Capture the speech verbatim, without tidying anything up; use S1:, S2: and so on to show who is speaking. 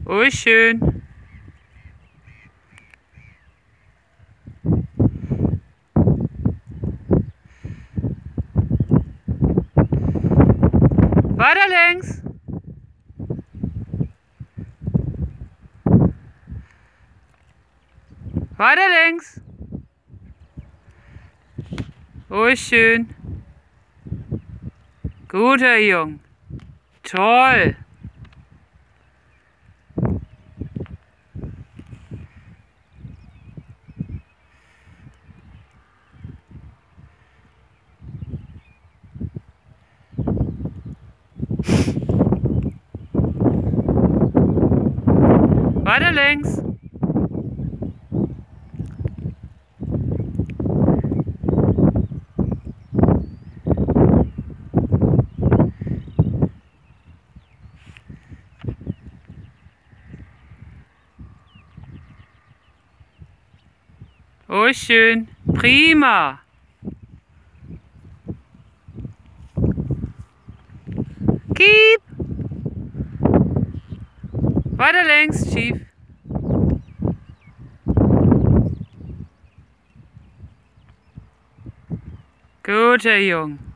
S1: Oh, schön. Weiter links. Weiter links. Oh, schön. Guter Jung. Toll. Weiter links. Oh, schön. Prima. Keep. Weiter links, schief. Guter Jung.